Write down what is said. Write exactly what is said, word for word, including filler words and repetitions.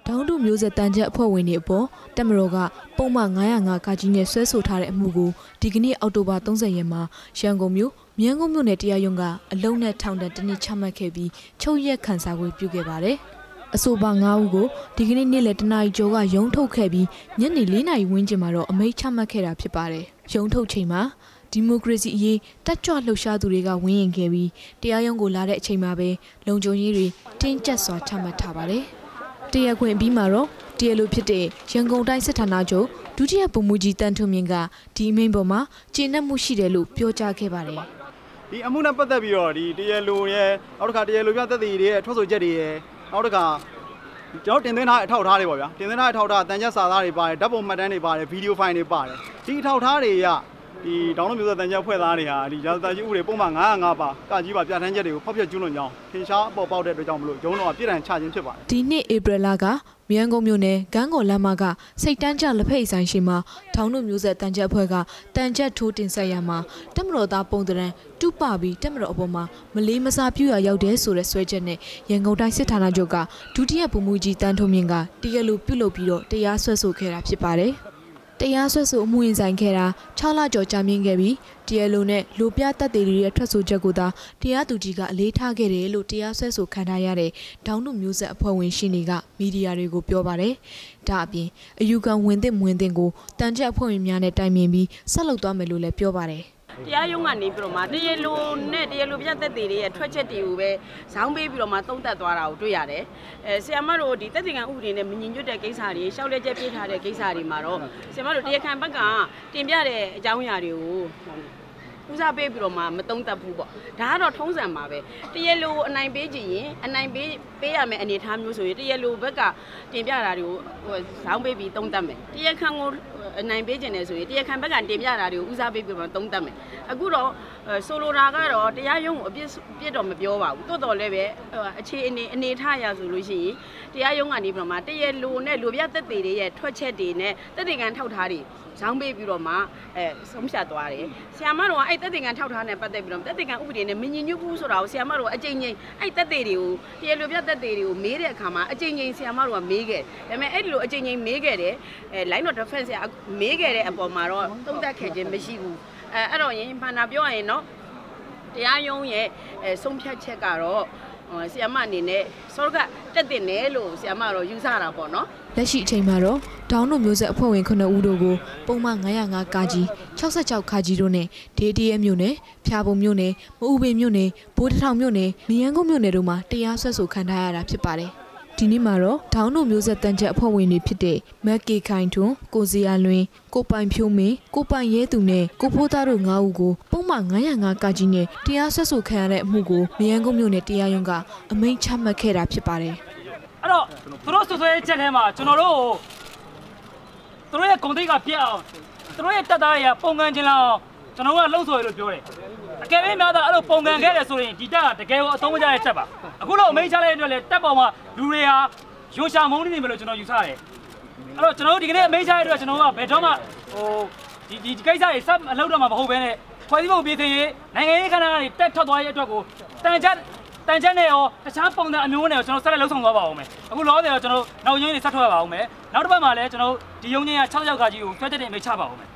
တောင်တူမျိုးဆက်တန်ချက်အဖွဲ့ဝင်တွေအပေါ်တက်မတော်ကပုံမှန်nine oh fiveကကြီးနဲ့ဆွဲဆိုထားတဲ့အမှုကိုဒီကနေ့အောက်တိုဘာthirtyရက်မှာရန်ကုန်မြို့မြင်းကုန်းမြို့နယ်တရားရုံးကအလုံးနဲ့ထောင်ဒဏ်တစ်နှစ်ချမှတ်ခဲ့ပြီးချုပ်ရက်ခန်းစားခွင့်ပြုခဲ့ပါတယ်။အဆိုပါnineဦးကိုဒီကနေ့နေ့လယ်တနာရီကျော်ကရုံးထုတ်ခဲ့ပြီးညနေfourနာရီဝန်းကျင်မှာတော့အမိန့်ချမှတ်ခဲ့တာဖြစ်ပါတယ်။ရုံးထုတ်ချိန်မှာဒီမိုကရေစီအရေးတက်ကြွလှုပ်ရှားသူတွေကဝန်းရင်ခဲ့ပြီးတရားရုံးကိုလာတဲ့အချိန်မှာပဲလုံခြုံရေးတွေတင်းကျပ်စွာချမှတ်ထားပါတယ်။တရားခွင်ပြီးမှာတော့တရားလိုဖြစ်တဲ့ရန်ကုန်တိုင်းစစ်ဌာနချုပ်ဒုတိယဗိုလ်မှူးကြီးတန်းထွန်းမြင့်ကဒီအမိန့်ပေါ်မှာကျေနပ်မှုရှိတယ်လို့ပြောကြားခဲ့ပါတယ်။ဒီအမှုနဲ့ပတ်သက်ပြီးတော့ဒီတရားလိုရဲ့နောက်တစ်ခါတရားလိုပြသက်သေတွေရဲ့ထွက်ဆိုချက်တွေရဲ့နောက်တစ်ခါကျွန်တော်တင်သွင်းထားအထောက်အထားတွေပေါ့ဗျာတင်သွင်းထားအထောက်အထားတန်ချက်စာသားတွေပါတယ်ဓာတ်ပုံမှတ်တမ်းတွေပါတယ်ဗီဒီယိုဖိုင်တွေပါတယ်ဒီအထောက်အထားတွေကဒီဒေါင်းလုံးမျိုးဆက်တန်ချက်ဖွဲ့သားတွေဟာဒီရာဇသကြီးဥပဒေပုံမှန်nine oh fiveပါကကြီးပါပြဋ္ဌာန်းချက်တွေကိုဖောက်ဖျက်ကျူးလွန်ကြောင်းထင်ရှားပေါ်ပေါက်တဲ့အတွက်ကြောင့်မလို့ရုံးတော်ကပြည်ထောင်ချခြင်းဖြစ်ပါတယ်ဒီနှစ်ဧပြီလကမြန်းကုန်းမြို့နယ်ဂန်းကော်လမ်းမကစိတ်တန်းကြလက်ဖက်ဆိုင်ရှိမှာထောင်တို့မျိုးဆက်တန်ချက်အဖွဲ့ကတန်ချက်ထိုးတင်ဆက်ရမှာတက်မတော်သားပုံတရံတူပပြီးတက်မတော်အပေါ်မှာမလေးမစားပြူရရောက်တဲ့ဆိုတဲ့ဆွဲချက်နဲ့ရန်ကုန်တိုင်းစစ်ဌာနချုပ်ကဒုတိယဗိုလ်မှူးကြီးတန်းထွန်းမြင့်ကတရားလိုပြုလုပ်ပြီးတော့တရားစွဲဆိုခဲ့တာဖြစ်ပါတယ်တရားစွဲဆိုအမှုရင်ဆိုင်ခဲ့တာsixလကျော်ကြာမြင့်ခဲ့ပြီးတရားလိုနဲ့လူပြတပ်တွေရဲ့ထွက်ဆိုချက်ကိုသာတရားသူကြီးကအလေးထားခဲ့တယ်လို့တရားစွဲဆိုခံထားရတဲ့ဒေါင်းနုမျိုးဆက်အဖွဲ့ဝင်ရှင်တွေကမီဒီယာတွေကိုပြောပါတယ်။ဒါအပြင်အယူခံဝင်သင့်ဝင်သင့်ကိုတန်ချက်အဖွဲ့ဝင်များနဲ့တိုင်ပင်ပြီးဆက်လုပ်သွားမယ်လို့လည်းပြောပါတယ်။တရားရုံးကနေပြီးတော့မှတရားလိုနဲ့တရားလိုပြသက်သေတွေရဲ့ထွက်ချက်တွေကိုပဲဇောင်းပေးပြီးတော့မှသုံးသပ်သွားတာကိုတွေ့ရတယ်။အဲဆီယမတို့ဒီသက်သေခံဥပဒေနဲ့မညီညွတ်တဲ့ကိစ္စတွေရှောက်လက်ချက်ပြထားတဲ့ကိစ္စတွေမှာတော့ဆီယမတို့တရားခံဘက်ကတင်ပြတဲ့အကြောင်းအရာတွေကိုဦးစားပေးပြီးတော့မှမသုံးသပ်ဘူးပေါ့ဒါကတော့ထုံးစံပါပဲတရားလိုအနိုင်ပေးကြည့်ရင်အနိုင်ပေးပေးရမယ်အနေထားမျိုးဆိုရင်တရားလိုဘက်ကတင်ပြတာတွေကိုဇောင်းပေးပြီးသုံးသပ်မယ်တရားခံကိုအနိုင်ပေးခြင်းနဲ့ဆိုရင်တရားခံဘက်ကတင်ပြတာတွေကိုဦးစားပေးပြီးတော့သုံးသပ်မယ်အခုတော့ဆိုလိုတာကတော့တရားရုံးကိုအပြစ်အပြစ်တော့မပြောပါဘူးတိုးတော်လည်းပဲအခြေအနေအနေထားရဆိုလို့ရှိရင်တရားရုံးကနေပြီးတော့မှတရားလိုနဲ့လူပြသက်သေတွေရဲ့ထွက်ချက်တွေနဲ့သက်သေခံထောက်ထားတွေဇောင်းပေးပြီးတော့မှအဲဆုံးဖြတ်သွားတယ်။ဆရာမတို့ကအဲ့တက်တေကန်ထောက်ထားနဲ့ပတ်သက်ပြီးတော့တက်တေကန်ဥပဒေနဲ့မညီညွတ်ဘူးဆိုတာကိုဆရာမတို့ကအကြိမ်ကြိမ်အဲ့တက်တေတွေကိုတရားလိုပြတက်တေတွေကိုမေးတဲ့အခါမှာအကြိမ်ကြိမ်ဆရာမတို့ကမေးခဲ့။ဒါပေမဲ့အဲ့ဒီလိုအကြိမ်ကြိမ်မေးခဲ့တယ်။အဲ line of defense ဆရာမေးခဲ့တဲ့အပေါ်မှာတော့သုံးသပ်ခဲ့ခြင်းမရှိဘူး။အဲအဲ့တော့ရင်ဘာနာပြောရရင်နော်တရားရုံးရဲ့အဲဆုံးဖြတ်ချက်ကတော့ဆီယမအနေနဲ့စောကတက်တင်တယ်လို့ဆီယမတော့ယူဆတာပေါ့နော်လက်ရှိအချိန်မှာတော့ဒေါင်းတို့မျိုးဆက်အဖွဲ့ဝင်nineဦးတို့ကိုပုံမှန်nine oh fiveကကြီးsixty-sixခါကြီးတို့နဲ့ဒေဒီရဲမြို့နယ်ဖျာပုံမြို့နယ်မအူပင်မြို့နယ်ဘိုးတထောင်မြို့နယ်မရန်ကုန်မြို့နယ်တို့မှာတရားစွဲဆိုခံထားရတာဖြစ်ပါတယ်ဒီနေ့မှာတော့ဒေါင်းတို့မျိုးဆက်တန်ချက်အဖွဲ့ဝင်တွေဖြစ်တဲ့မက်ကေခိုင်ထွန်းကိုစီယာလွင်ကိုပိုင်ဖြိုးမင်းကိုပိုင်ရဲသူနဲ့ကိုဖိုးသားတို့nineဦးကိုပုံမှန်nine oh fiveကကြီးနဲ့တရားစွဲဆိုခံရတဲ့အမှုကိုမရန်ကုန်မြို့နယ်တရားရုံးကအမိန့်ချမှတ်ခဲ့တာဖြစ်ပါတယ်အဲ့တော့သူတို့ဆွဆွဲချက်ထဲမှာကျွန်တော်တို့သူတို့ရဲ့ဂုဏ်သိက္ခာပြတ်အောင်သူတို့ရဲ့တက်သားတွေကပုံကန်ခြင်းလောက်ကျွန်တော်ကလှုပ်ဆော်ရလို့ပြောတယ်အကယ်၍များသာအဲ့လိုပုံကန်ခဲ့တယ်ဆိုရင်ဒီတက်ကတကယ်ကိုအသုံးမကျတဲ့တက်ပါအခုတော့အမိန့်ချလိုက်တဲ့အတွက်လည်းတက်ပေါ်မှာလူတွေဟာရွှေရှာမုန်းနေတယ်လို့ကျွန်တော်ယူဆတယ်အဲ့တော့ကျွန်တော်တို့ဒီကနေ့အမိန့်ချတဲ့အတွက်ကျွန်တော်ကဘယ်တော့မှဟိုဒီဒီကိစ္စတွေဆက်အလုပ်တော့မှာမဟုတ်ဘဲနဲ့ဖွဲ့စည်းပုံပြည်သိရေးနိုင်ငံရေးခန္ဓာကနေတက်ထွက်သွားရဲ့အတွက်ကိုတန်ချက်တန်ချက်နဲ့ရောတခြားပုံစံအမျိုးနဲ့ကျွန်တော်ဆက်လက်လှုပ်ဆောင်သွားပါအောင်မယ်အခုလောဆယ်တော့ကျွန်တော်နောက်ရုံးကြီးတွေဆက်ထွက်ရပါအောင်မယ်နောက်တစ်ပတ်မှာလည်းကျွန်တော်ဒီရုံးကြီးကsixty-sixခါကြီးကိုဆွဲချက်တင်မိတ်ချပါအောင်မယ်